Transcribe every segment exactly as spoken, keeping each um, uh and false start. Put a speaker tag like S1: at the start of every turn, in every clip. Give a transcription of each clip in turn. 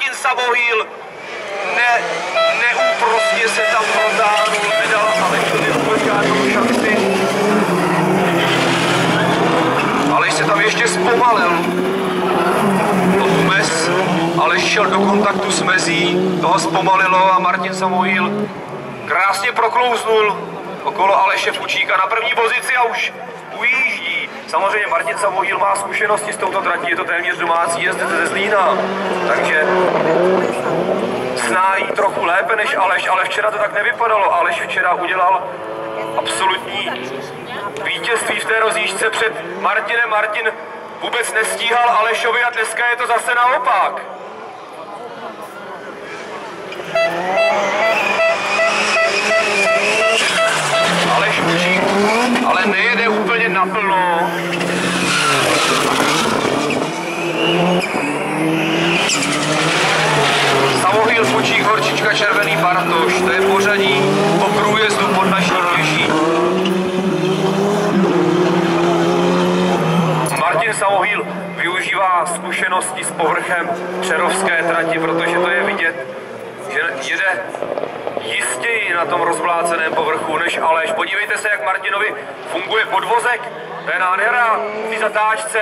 S1: Martin Samohýl ne, neúprosně se tam protáhnul, nedal Alešovi vůbec žádnou šanci. Aleš se tam ještě zpomalil. Mes, Aleš šel do kontaktu s mezí, toho zpomalilo a Martin Samohýl krásně proklouznul okolo Aleše Fučíka na první pozici a už ujíždí. Samozřejmě Martin Samohýl má zkušenosti s touto tratí, je to téměř domácí jezdec ze Zlína, takže zná jí trochu lépe než Aleš, ale včera to tak nevypadalo. Aleš včera udělal absolutní vítězství v té rozjížďce před Martinem. Martin vůbec nestíhal Alešovi a dneska je to zase naopak. Aleš Fučík ale nejede úplně naplno. Samohýl, Fučík, Horčička, Červený, Bartoš. To je pořadí po průjezdu pod naší pěší. Martin Samohýl využívá zkušenosti s povrchem přerovské trati, protože to je vidět, že jede jistěji na tom rozvláceném povrchu než Aleš. Podívejte se, jak Martinovi funguje podvozek. To je nádhera v té zatáčce.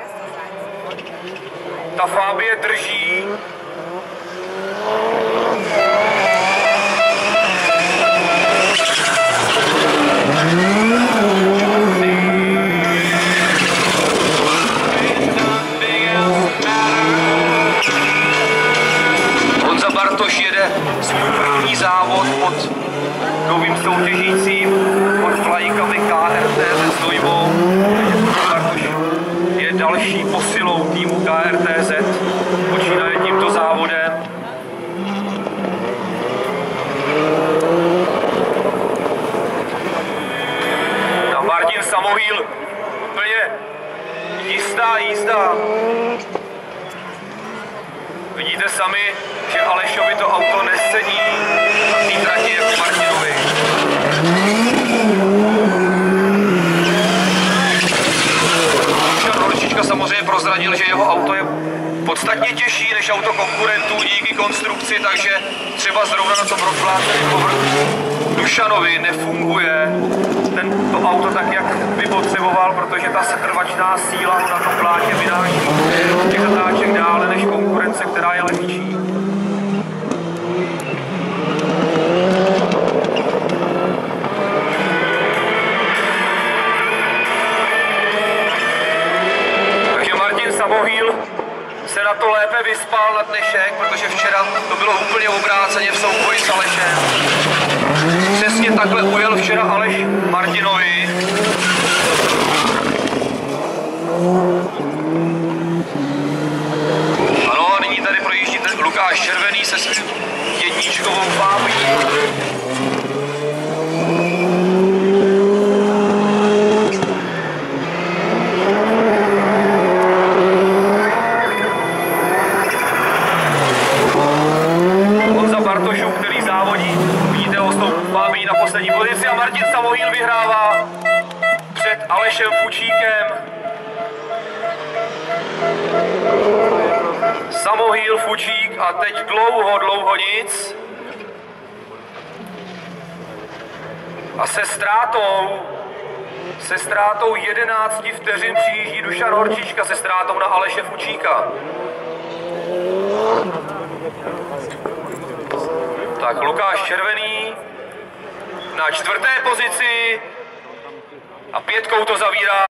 S1: Ta Fabie drží. Honza Bartoš jede svůj první závod pod novým soutěžícím, pod flajkami K R T Z s dojmou. Bartoš je další posilou týmu K R T Z, počínaje tímto závodem. A Martin Samohýl, úplně jistá jízda. Vidíte sami, že Alešovi to auto nesedí na té trati jako Martinovi. Horčička samozřejmě prozradil, že jeho auto je podstatně těžší než auto konkurentů díky konstrukci, takže třeba zrovna na tom rozvláceném povrchu Dušanovi nefunguje tento auto tak, jak by potřeboval, protože ta setrvačná síla na tom plátě vynáší těch zatáček dále než konkurence, která je lehčí. Takže Martin Samohýl se na to lépe vyspal na dnešek, protože včera to bylo úplně obráceně v souboji s Alešem. Přesně takhle ujel včera Aleš Martinovi. Ano, a nyní tady projíždí ten Lukáš Červený se svým jedničkovou Fábí. Honza Bartošů, který závodí, vidíte ho s tou Fábí na poslední pozici a Martin Samohýl vyhrává před Alešem Fučíkem. Samohýl, Fučík a teď dlouho, dlouho nic. A se ztrátou, se ztrátou jedenácti vteřin přijíždí Dušan Horčička se ztrátou na Aleše Fučíka. Tak Lukáš Červený na čtvrté pozici a pětkou to zavírá